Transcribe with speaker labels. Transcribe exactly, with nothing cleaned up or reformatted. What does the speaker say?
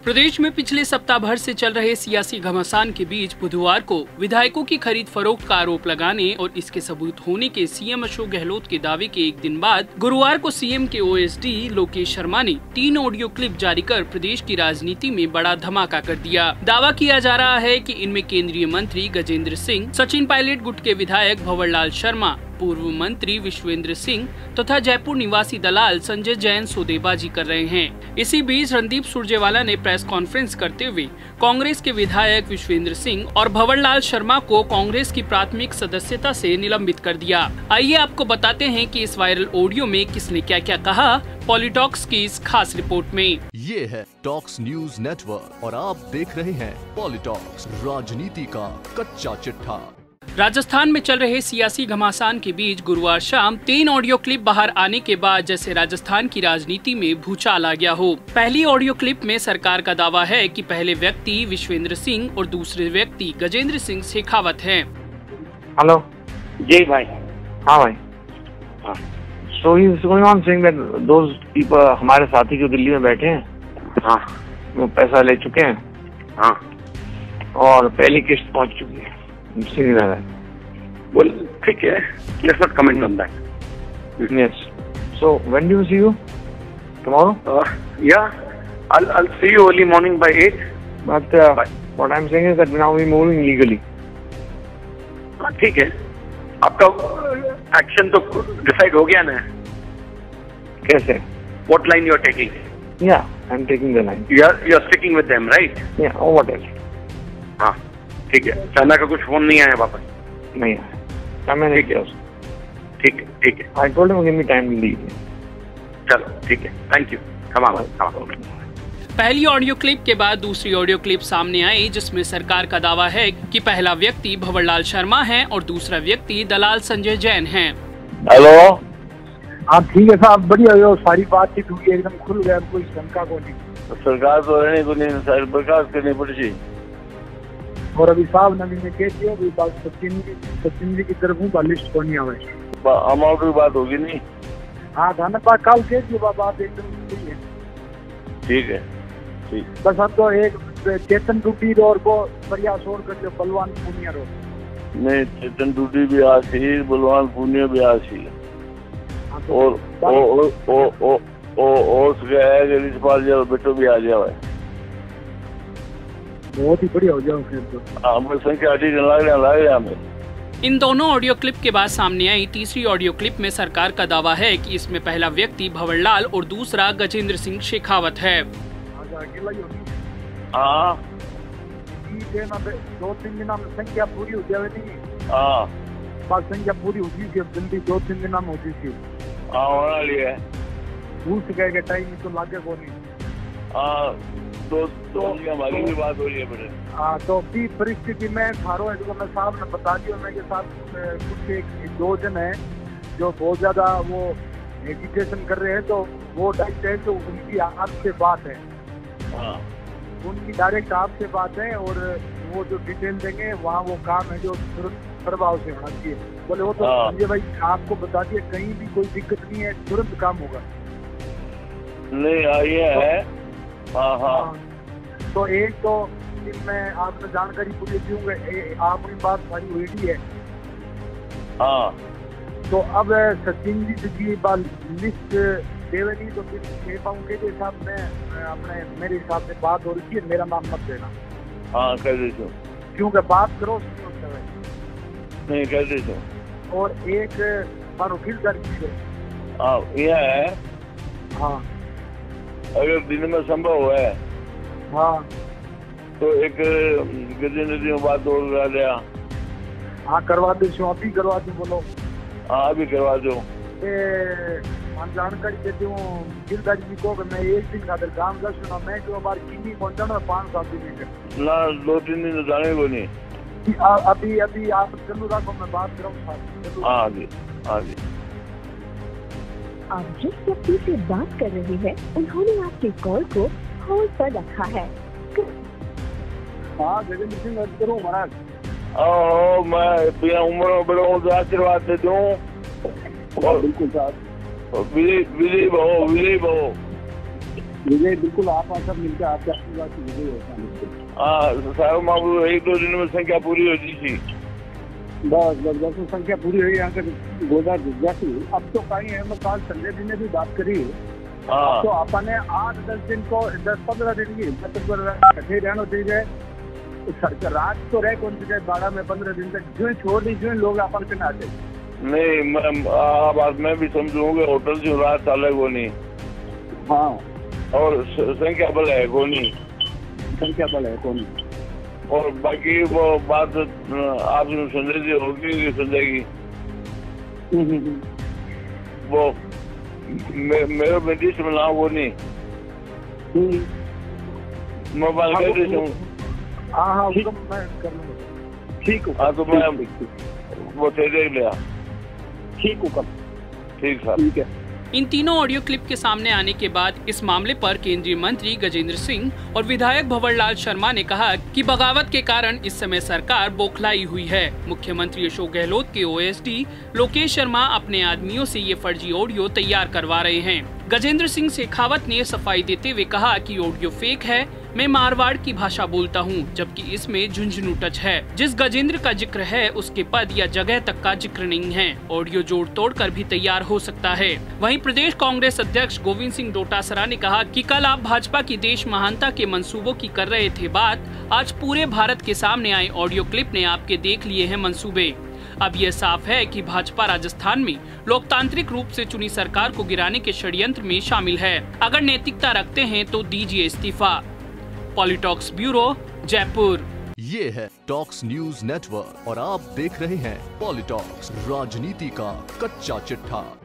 Speaker 1: प्रदेश में पिछले सप्ताह भर से चल रहे सियासी घमासान के बीच बुधवार को विधायकों की खरीद फरोख्त का आरोप लगाने और इसके सबूत होने के सीएम अशोक गहलोत के दावे के एक दिन बाद गुरुवार को सीएम के ओएसडी लोकेश शर्मा ने तीन ऑडियो क्लिप जारी कर प्रदेश की राजनीति में बड़ा धमाका कर दिया। दावा किया जा रहा है कि इनमें केंद्रीय मंत्री गजेंद्र सिंह, सचिन पायलट गुट के विधायक भंवरलाल शर्मा, पूर्व मंत्री विश्वेंद्र सिंह तथा जयपुर निवासी दलाल संजय जैन सौदेबाजी कर रहे हैं। इसी बीच रणदीप सुरजेवाला ने प्रेस कॉन्फ्रेंस करते हुए कांग्रेस के विधायक विश्वेंद्र सिंह और भंवरलाल शर्मा को कांग्रेस की प्राथमिक सदस्यता से निलंबित कर दिया। आइए आपको बताते हैं कि इस वायरल ऑडियो में किसने क्या क्या कहा, पॉलिटॉक्स की इस खास रिपोर्ट में।
Speaker 2: ये है टॉक्स न्यूज नेटवर्क और आप देख रहे हैं पॉलिटॉक्स, राजनीति का कच्चा चिट्ठा।
Speaker 1: राजस्थान में चल रहे सियासी घमासान के बीच गुरुवार शाम तीन ऑडियो क्लिप बाहर आने के बाद जैसे राजस्थान की राजनीति में भूचाल आ गया हो। पहली ऑडियो क्लिप में सरकार का दावा है कि पहले व्यक्ति विश्वेंद्र सिंह और दूसरे व्यक्ति गजेंद्र सिंह शेखावत हैं।
Speaker 3: हेलो
Speaker 4: जी भाई।
Speaker 3: हाँ भाई।
Speaker 4: हाँ।
Speaker 3: So he is going on saying that those people हमारे साथी जो दिल्ली में बैठे हैं,
Speaker 4: हाँ,
Speaker 3: वो पैसा ले चुके हैं,
Speaker 4: हाँ,
Speaker 3: और पहली किस्त पहुंच चुकी है श्रीनगर।
Speaker 4: बोल ठीक है, let's not comment on that.
Speaker 3: Yes. So when do you see you? Tomorrow?
Speaker 4: Uh, yeah, I'll I'll see you early morning by eight.
Speaker 3: But uh, what I'm saying is that now we're moving legally.
Speaker 4: हाँ ठीक है, आपका action तो decide हो गया ना?
Speaker 3: कैसे?
Speaker 4: What line you are taking?
Speaker 3: Yeah, I'm taking the line.
Speaker 4: You are you are sticking with them, right?
Speaker 3: Yeah. Or what else?
Speaker 4: हाँ ठीक है। चाइना का कुछ फोन नहीं आया वापस?
Speaker 3: नहीं आया। मैंने किया उसको।
Speaker 4: ठीक है ठीक है।
Speaker 3: I told him give me time to leave.
Speaker 4: चलो ठीक है, thank you. come on, come on.
Speaker 1: पहली ऑडियो क्लिप के बाद दूसरी ऑडियो क्लिप सामने आई जिसमें सरकार का दावा है कि पहला व्यक्ति भंवरलाल शर्मा है और दूसरा व्यक्ति दलाल संजय जैन है।
Speaker 5: हेलो,
Speaker 6: हाँ ठीक है साहब, बढ़िया हो, सारी बातचीत हुई एकदम खुल गया, कोई शंका को नहीं।
Speaker 5: सरकार तो रहने को नहीं, सारी बर्खास्त करनी पड़ी।
Speaker 6: और अभी साहब नवी में कह दिया अभी बात सचिन सचिन जी की तरफ हूँ, लिस्ट को नहीं आवे
Speaker 5: अमाउंट की बात होगी नहीं।
Speaker 6: हाँ धन्यवाद, कल कह दिया बात एकदम सही है।
Speaker 5: ठीक है ठीक।
Speaker 6: बस अब तो एक चेतन टूटी रोड को प्रयास और कर लो, बलवान पूनिया रोड।
Speaker 5: नहीं, चेतन टूटी भी आसी, बलवान पूनिया भी आसी। और ओ ओ ओ ओ ओ और है कि रिजपाल जाओ बेटो भी आ जाओ,
Speaker 6: बहुत ही बढ़िया हो जाओ फिर तो।
Speaker 5: हाँ, संख्या ठीक लग रहा लग रहा हमें।
Speaker 1: इन दोनों ऑडियो क्लिप के बाद सामने आई तीसरी ऑडियो क्लिप में सरकार का दावा है कि इसमें पहला व्यक्ति भंवरलाल और दूसरा गजेंद्र सिंह शेखावत है।
Speaker 5: हाँ
Speaker 6: दो तीन दिन में संख्या पूरी हो जाए नहीं।
Speaker 5: हाँ
Speaker 6: बस संख्या पूरी होती थी, अब जल्दी दो तीन दिन में होती थी।
Speaker 5: हाँ होना लिया है,
Speaker 6: पूछ गए टाइम तो लागे को नहीं।
Speaker 5: हाँ तो तो हमारी भी बात हो रही है बेटे।
Speaker 6: हाँ तो भी परिस्थिति में थारो है तो मैं साहब ने बता दिया, मैं के साथ कुछ एक दो जन है जो बहुत ज्यादा वो एजुकेशन कर रहे हैं, तो वो डायरेक्ट है तो उनकी आपसे बात है।
Speaker 5: हाँ
Speaker 6: उनकी डायरेक्ट आपसे बात है और वो जो डिटेल देंगे वहाँ वो काम है जो तुरंत प्रभाव से होना चाहिए। बोले वो तो संजय भाई आपको बता दिए, कहीं भी कोई दिक्कत नहीं है, तुरंत काम होगा।
Speaker 5: नहीं आइए है। हाँ हाँ
Speaker 6: तो एक तो मैं आपने जानकारी पूरी दूंगा, आपकी बात सारी हुई है।
Speaker 5: हाँ
Speaker 6: तो अब सचिन जी की बात लिस्ट देवेगी तो फिर छह पाऊँ के हिसाब में अपने मेरे हिसाब से बात हो रही है, मेरा नाम मत देना।
Speaker 5: हाँ कर देता,
Speaker 6: क्योंकि बात करो
Speaker 5: नहीं कर देता।
Speaker 6: और एक मानो फिर कर दीजिए।
Speaker 5: हाँ यह है।
Speaker 6: हाँ
Speaker 5: अगर दिन में संभव है
Speaker 6: हाँ
Speaker 5: तो एक गजेंद्र जी बात और करा दिया।
Speaker 6: हाँ करवा दो, अभी करवा दो, बोलो।
Speaker 5: हाँ अभी करवा दो।
Speaker 6: हम जानकारी देती हूँ गिरदारी जी को, मैं एक दिन खातर काम कर सुना, मैं जो बार किन्नी पहुँचाना पाँच सात दिन
Speaker 5: ना, दो तीन दिन जाने को नहीं।
Speaker 6: आ, अभी अभी आप चलू रखो, मैं बात करूँ।
Speaker 5: हाँ जी हाँ जी।
Speaker 7: आप जिस व्यक्ति से बात कर रहे हैं उन्होंने आपके कॉल को होल्ड पर रखा है।
Speaker 6: हाँ गजेंद्र सिंह बात करूँ महाराज।
Speaker 5: ओ मैं बिना उम्र में बड़ा हूँ तो आशीर्वाद दे दूँ।
Speaker 6: बिल्कुल साहब।
Speaker 5: विजय विजय बहु विजय बहु
Speaker 6: विजय बिल्कुल आप सब मिलकर आपके आशीर्वाद से विजय होता है।
Speaker 5: हाँ साहब मामू एक दो दिन में संख्या पूरी होती थी।
Speaker 6: बस बस बस तो संख्या पूरी हुई यहाँ तक गोदा जैसी। अब तो कहीं है, मैं कल संजय जी ने भी बात करी है।
Speaker 5: हाँ
Speaker 6: तो आपने आठ दस दिन को दस पंद्रह दिन की कठे रहना चाहिए। रात तो रह कौन सी बारह में पंद्रह दिन तक जो छोड़ दी जो लोग अपन के ना आते
Speaker 5: नहीं मैं बात मैं भी समझूंगा। होटल जो रात चाले को नहीं।
Speaker 6: हाँ
Speaker 5: और संख्या बल है को नहीं।
Speaker 6: संख्या बल है कौन।
Speaker 5: और बाकी वो बात आप संजय जी होगी संजय की वो मे, मेरे बेटी से मिला वो नहीं मोबाइल कर देता हूँ।
Speaker 6: हाँ हाँ मैं कर लूँगा। ठीक है।
Speaker 5: हाँ तो मैं वो दे लिया।
Speaker 6: ठीक हो कब।
Speaker 5: ठीक सर।
Speaker 6: ठीक है।
Speaker 1: इन तीनों ऑडियो क्लिप के सामने आने के बाद इस मामले पर केंद्रीय मंत्री गजेंद्र सिंह और विधायक भंवरलाल शर्मा ने कहा कि बगावत के कारण इस समय सरकार बौखलाई हुई है। मुख्यमंत्री अशोक गहलोत के ओएसडी लोकेश शर्मा अपने आदमियों से ये फर्जी ऑडियो तैयार करवा रहे हैं। गजेंद्र सिंह शेखावत ने सफाई देते हुए कहा कि ऑडियो फेक है। मैं मारवाड़ की भाषा बोलता हूँ, जबकि इसमें झुंझुनू टच है। जिस गजेंद्र का जिक्र है उसके पद या जगह तक का जिक्र नहीं है। ऑडियो जोड़ तोड़ कर भी तैयार हो सकता है। वहीं प्रदेश कांग्रेस अध्यक्ष गोविंद सिंह डोटासरा ने कहा कि कल आप भाजपा की देश महानता के मंसूबों की कर रहे थे बात, आज पूरे भारत के सामने आए ऑडियो क्लिप ने आपके देख लिए हैं मंसूबे। अब यह साफ है कि भाजपा राजस्थान में लोकतांत्रिक रूप से चुनी सरकार को गिराने के षड्यंत्र में शामिल है। अगर नैतिकता रखते हैं तो दीजिए इस्तीफा। Politalks bureau, Jaipur.
Speaker 2: ये है टॉक्स न्यूज नेटवर्क और आप देख रहे हैं पॉलिटॉक्स, राजनीति का कच्चा चिट्ठा।